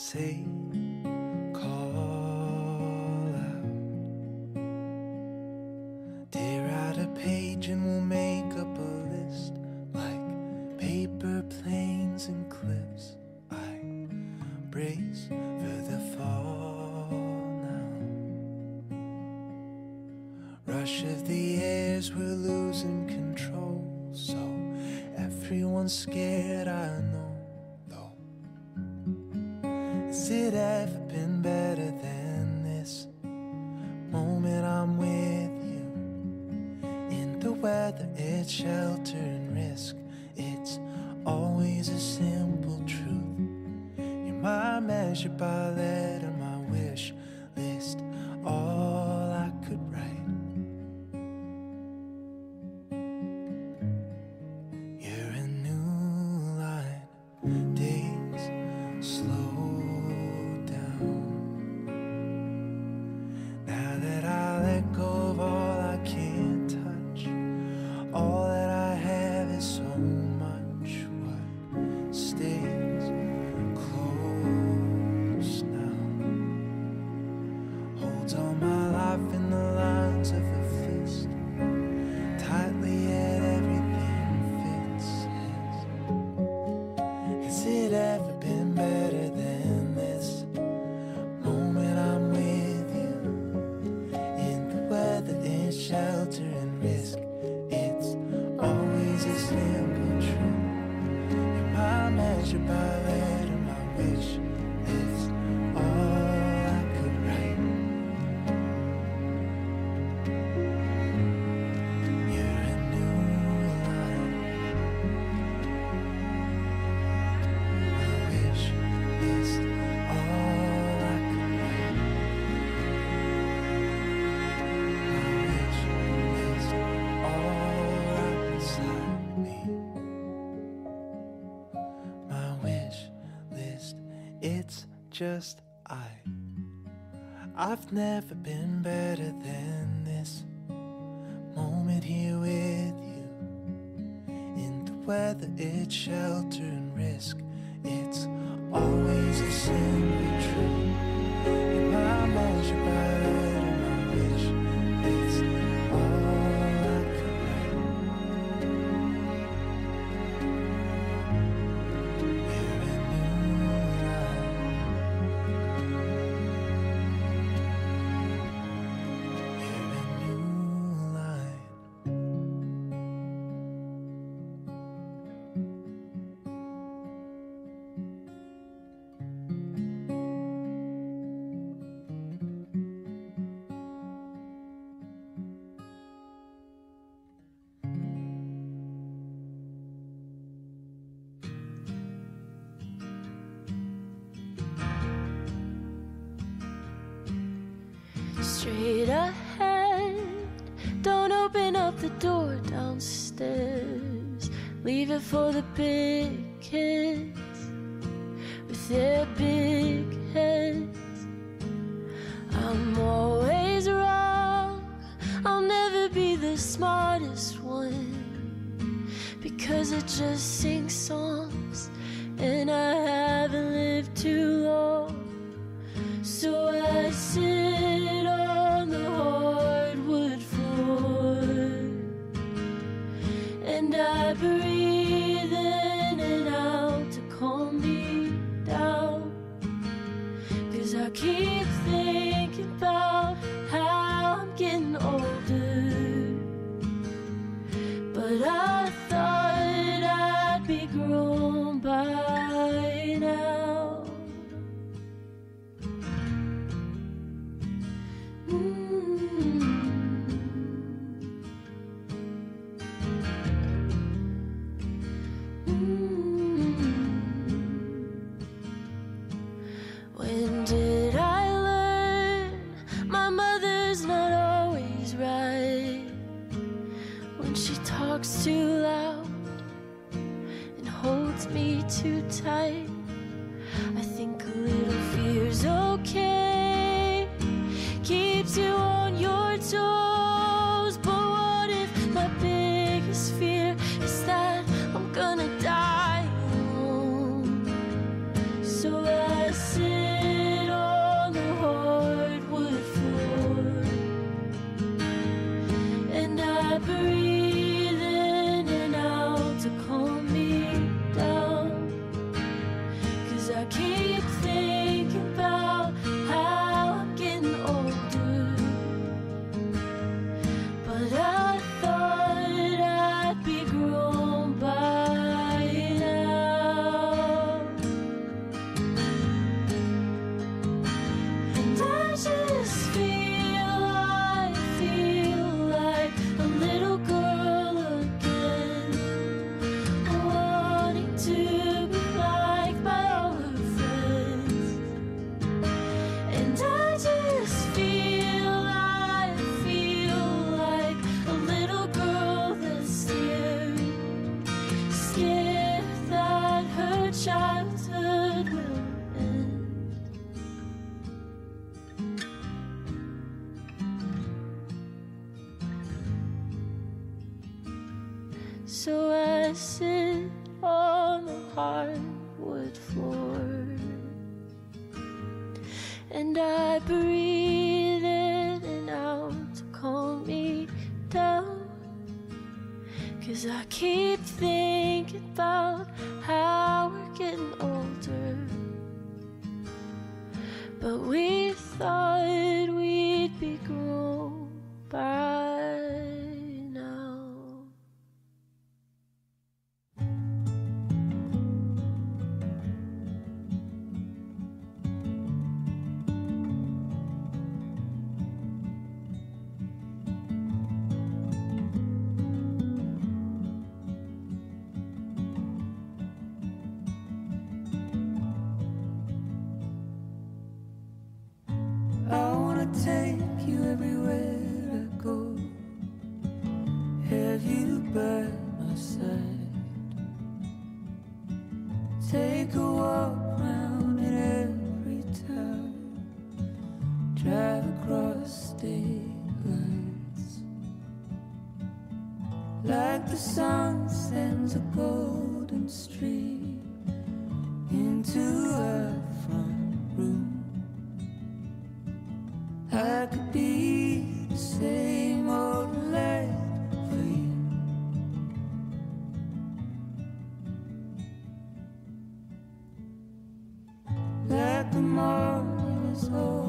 say, call out. Tear out a page and we'll make up a list, like paper planes and cliffs. I brace for the fall now. Rush of the airs, we're losing control, so everyone's scared, I know. Has it ever been better than this moment I'm with you? In the weather, it's shelter and risk. It's always a simple truth. You're my measure by letter, my wish list, all I could write. You're a new line, days slow. Let go of all I can't touch. All that I have is so much. What stays close now holds all my life in the lines of a fist. Tightly yet everything fits. Has it ever been better than this moment I'm with you? Whether it's shelter and risk, it's always a simple truth. You're my measure by letter, my wish list, all I could write. You're a new line, my wish list, all I could write. It's just I've never been better than this moment here with you. In the weather, it's shelter and risk. It's always a simple truth. In my measure by letter, my wish, it's all I could write. You're a new line. You're a new line. Straight ahead, don't open up the door downstairs. Leave it for the big kids with their big heads. I'm always wrong, I'll never be the smartest one, because I just sing songs and I haven't lived too long. So I sit on the hardwood floor and I breathe in and out to calm me down, 'cause I keep thinking about how I'm getting older, but I thought I'd be grown by now. When did I learn my mother's not always right? When she talks too loud and holds me too tight, I think a little fear's okay, keeps you on your toes. But what if my biggest fear is that I'm gonna die alone? So I sit breathe in and out to calm me down. 'Cause I keep thinking about how I'm getting older. But I thought I'd be grown by now. And I just feel like a little girl again, wanting to be liked by all her friends. And I just feel like a little girl that's scared that her childhood will end. So I sit on the hardwood floor and I breathe in and out to calm me down. 'Cause I keep thinking about how we're getting older. But we thought we'd be grown by now. I wanna take you everywhere I go, have you by my side, take a walk round it every time, drive across state lines, like the sun sends a golden stream into our front room. I could be the same old lad for you. Like the morning is old.